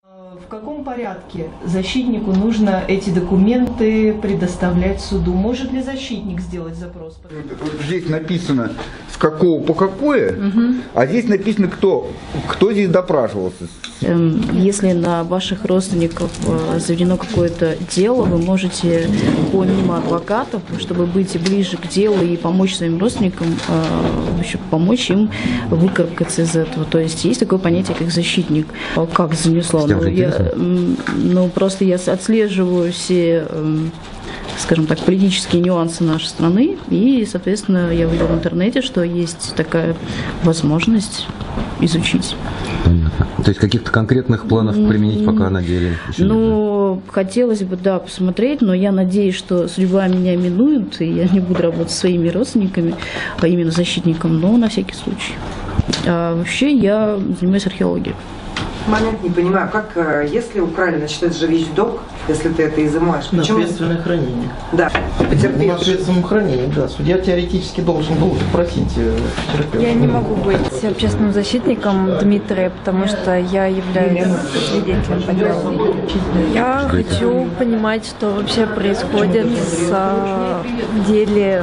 В каком порядке защитнику нужно эти документы предоставлять суду? Может ли защитник сделать запрос? Вот здесь написано с какого по какое, а здесь написано кто здесь допрашивался. Если на ваших родственников заведено какое-то дело, вы можете помимо адвокатов, чтобы быть ближе к делу и помочь своим родственникам, помочь им выкарабкаться из этого. То есть есть такое понятие, как защитник. Как занесло? Просто я отслеживаю все, скажем так, политические нюансы нашей страны, и, соответственно, я увидела в интернете, что есть такая возможность изучить. Понятно. То есть каких-то конкретных планов применить пока на деле? Хотелось бы, да, посмотреть, но я надеюсь, что судьба меня минует, и я не буду работать со своими родственниками, а именно защитником, но на всякий случай. А вообще я занимаюсь археологией. Момент не понимаю, как, если украли, значит, это же вещдок, если ты это изымаешь. Почему? Ответственное хранение. Да, потерпевший. На ответственном хранении, да. Судья теоретически должен был запросить потерпевшего. Я не могу быть общественным защитником Дмитрия, потому что я являюсь свидетелем по делу. Я хочу понимать, что вообще происходит в деле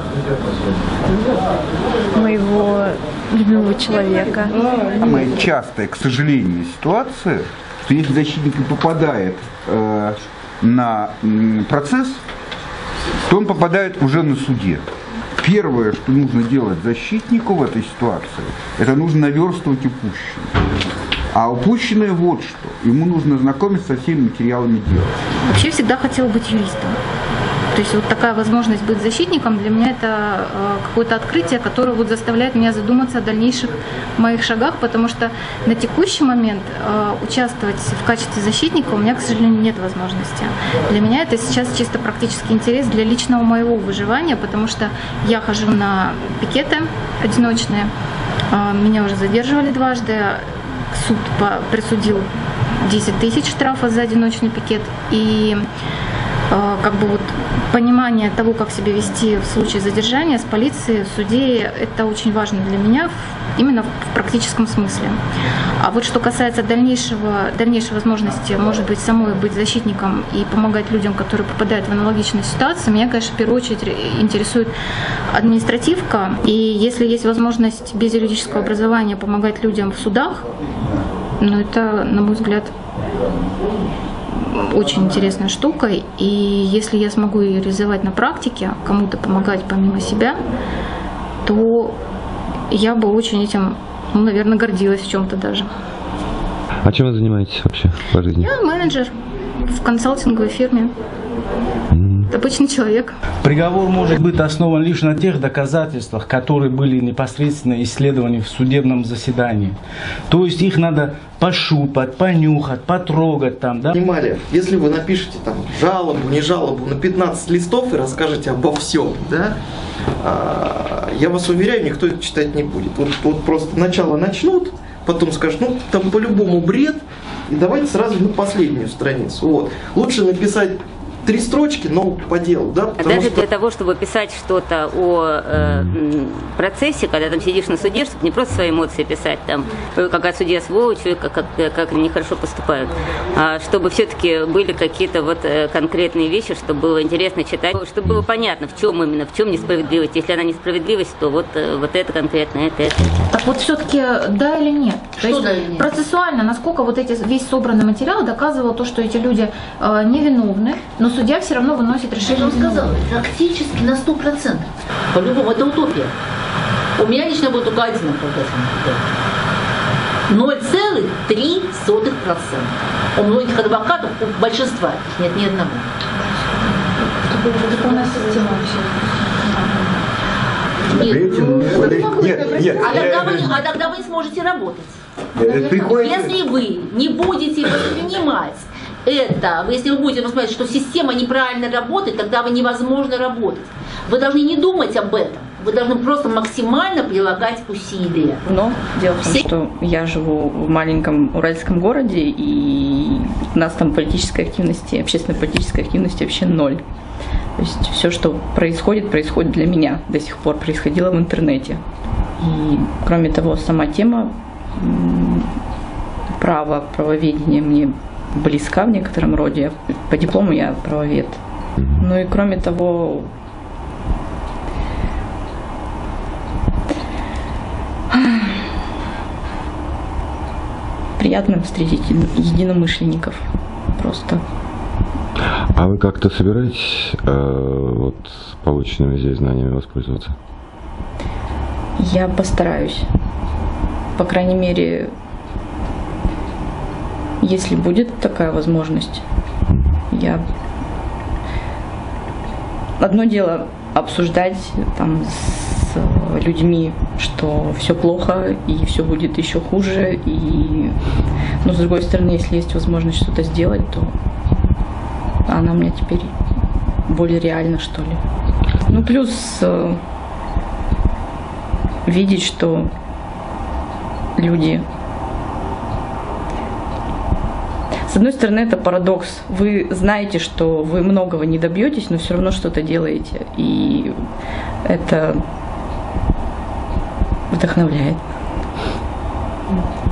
моего любимого человека. Самая частая, к сожалению, ситуация, что если защитник попадает на процесс, то он попадает уже на суде. Первое, что нужно делать защитнику в этой ситуации, это нужно наверстывать упущенное. А упущенное вот что. Ему нужно знакомиться со всеми материалами дела. Вообще всегда хотела быть юристом. То есть вот такая возможность быть защитником для меня это какое-то открытие, которое вот заставляет меня задуматься о дальнейших моих шагах, потому что на текущий момент участвовать в качестве защитника у меня, к сожалению, нет возможности. Для меня это сейчас чисто практический интерес для личного моего выживания, потому что я хожу на пикеты одиночные, меня уже задерживали дважды, суд присудил 10 тысяч штрафа за одиночный пикет, и как бы вот понимание того, как себя вести в случае задержания с полицией, в суде, это очень важно для меня именно в практическом смысле. А вот что касается дальнейшей возможности, может быть, самой быть защитником и помогать людям, которые попадают в аналогичные ситуации, меня, конечно, в первую очередь интересует административка. И если есть возможность без юридического образования помогать людям в судах, это, на мой взгляд, очень интересная штука, и если я смогу ее реализовать на практике, кому-то помогать помимо себя, то я бы очень этим, наверное, гордилась в чем-то даже. А чем вы занимаетесь вообще по жизни? Я менеджер в консалтинговой фирме. Обычный человек. Приговор может быть основан лишь на тех доказательствах, которые были непосредственно исследованы в судебном заседании. То есть их надо пощупать, понюхать, потрогать там, да? Понимали, если вы напишете там жалобу, не жалобу на 15 листов и расскажете обо всем, да, я вас уверяю, никто это читать не будет. Вот просто сначала начнут, потом скажут, там по-любому бред, и давайте сразу на последнюю страницу. Вот. Лучше написать 3 строчки, но по делу, да? Даже для того, чтобы писать что-то о процессе, когда там сидишь на суде, чтобы не просто свои эмоции писать, там, какая судья сволочь, как они нехорошо поступают, а чтобы все-таки были какие-то вот конкретные вещи, чтобы было интересно читать, чтобы было понятно, в чем именно, в чем несправедливость. Если она несправедливость, то вот это конкретно, это. Так вот все-таки да или нет? То есть да или нет? Процессуально, насколько вот весь собранный материал доказывал то, что эти люди невиновны, но судья все равно выносит решение. Я вам сказала, практически на 100%. По-любому, это утопия. У меня лично будет только один оправдательный критерий. 0,3%. У многих адвокатов, у большинства, нет ни одного. Это у нас система вообще. Нет. А тогда вы не сможете работать. Если вы не будете воспринимать это, если вы будете посмотреть, что система неправильно работает, тогда вы невозможно работать. Вы должны не думать об этом. Вы должны просто максимально прилагать усилия. Но дело в том, что я живу в маленьком уральском городе, и у нас там политической активности, общественной политической активности вообще ноль. То есть все, что происходит для меня до сих пор, происходило в интернете. И кроме того, сама тема правоведения мне близка в некотором роде. По диплому я правовед. Ну и кроме того, приятно встретить единомышленников просто. А вы как-то собираетесь вот полученными здесь знаниями воспользоваться? Я постараюсь. По крайней мере, если будет такая возможность, я... Одно дело обсуждать там с людьми, что все плохо и все будет еще хуже, но с другой стороны, если есть возможность что-то сделать, то она у меня теперь более реальна, что ли. Ну, плюс видеть, что люди... С одной стороны, это парадокс. Вы знаете, что вы многого не добьетесь, но все равно что-то делаете. И это вдохновляет.